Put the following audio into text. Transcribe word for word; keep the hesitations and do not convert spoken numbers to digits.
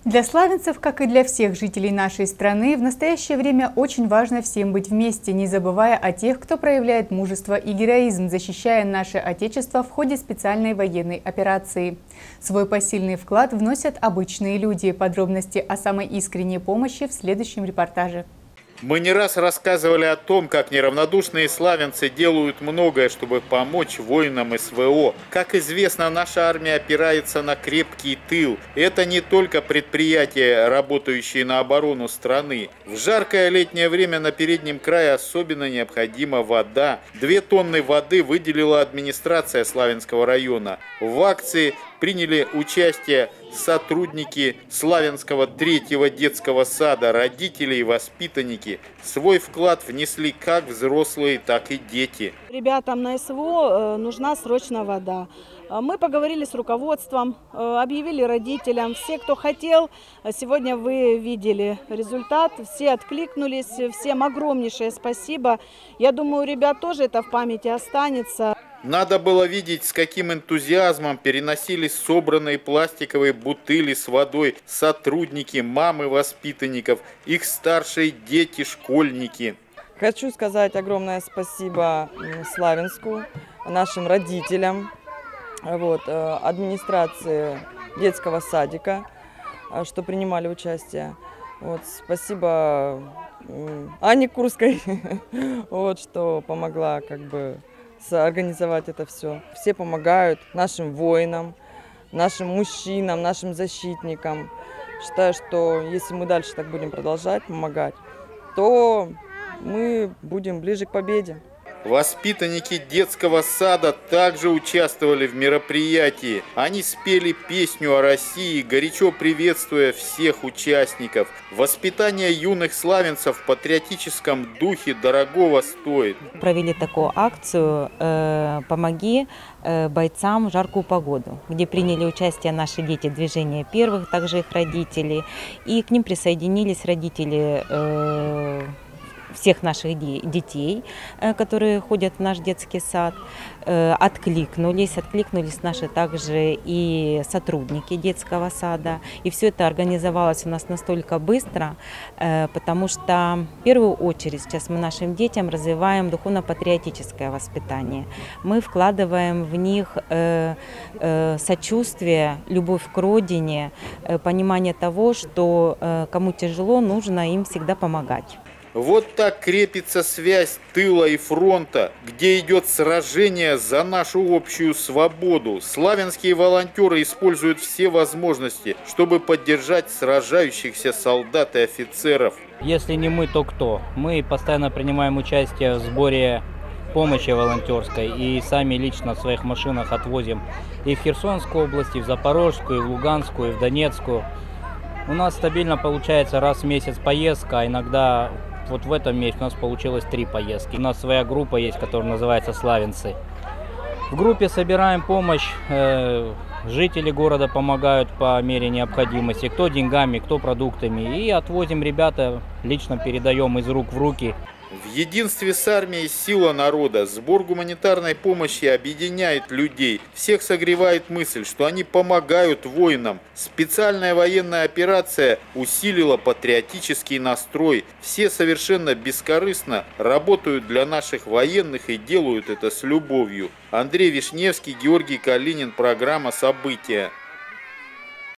Для славянцев, как и для всех жителей нашей страны, в настоящее время очень важно всем быть вместе, не забывая о тех, кто проявляет мужество и героизм, защищая наше Отечество в ходе специальной военной операции. Свой посильный вклад вносят обычные люди. Подробности о самой искренней помощи в следующем репортаже. Мы не раз рассказывали о том, как неравнодушные славянцы делают многое, чтобы помочь воинам СВО. Как известно, наша армия опирается на крепкий тыл. Это не только предприятия, работающие на оборону страны. В жаркое летнее время на переднем крае особенно необходима вода. Две тонны воды выделила администрация Славянского района. В акции приняли участие сотрудники Славянского третьего детского сада, родители и воспитанники. Свой вклад внесли как взрослые, так и дети. Ребятам на СВО нужна срочно вода. Мы поговорили с руководством, объявили родителям. Все, кто хотел, сегодня вы видели результат. Все откликнулись, всем огромнейшее спасибо. Я думаю, у ребят тоже это в памяти останется. Надо было видеть, с каким энтузиазмом переносили собранные пластиковые бутыли с водой сотрудники, мамы воспитанников, их старшие дети, школьники. Хочу сказать огромное спасибо Славянску, нашим родителям, вот, администрации детского садика, что принимали участие. Вот, спасибо Ане Курской, вот, что помогла как бы организовать это все. Все помогают нашим воинам, нашим мужчинам, нашим защитникам. Считаю, что если мы дальше так будем продолжать помогать, то мы будем ближе к победе. Воспитанники детского сада также участвовали в мероприятии. Они спели песню о России, горячо приветствуя всех участников. Воспитание юных славянцев в патриотическом духе дорогого стоит. Провели такую акцию «Помоги бойцам в жаркую погоду», где приняли участие наши дети движения первых, также их родители. И к ним присоединились родители всех наших детей, которые ходят в наш детский сад, откликнулись, откликнулись наши также и сотрудники детского сада. И все это организовалось у нас настолько быстро, потому что в первую очередь сейчас мы нашим детям развиваем духовно-патриотическое воспитание. Мы вкладываем в них сочувствие, любовь к родине, понимание того, что кому тяжело, нужно им всегда помогать. Вот так крепится связь тыла и фронта, где идет сражение за нашу общую свободу. Славянские волонтеры используют все возможности, чтобы поддержать сражающихся солдат и офицеров. Если не мы, то кто? Мы постоянно принимаем участие в сборе помощи волонтерской и сами лично в своих машинах отвозим и в Херсонскую область, и в Запорожскую, и в Луганскую, и в Донецкую. У нас стабильно получается раз в месяц поездка, а иногда вот в этом месяце у нас получилось три поездки. У нас своя группа есть, которая называется «Славянцы». В группе собираем помощь, э, жители города помогают по мере необходимости, кто деньгами, кто продуктами. И отвозим ребята, лично передаем из рук в руки. В единстве с армией сила народа. Сбор гуманитарной помощи объединяет людей. Всех согревает мысль, что они помогают воинам. Специальная военная операция усилила патриотический настрой. Все совершенно бескорыстно работают для наших военных и делают это с любовью. Андрей Вишневский, Георгий Калинин. Программа «События».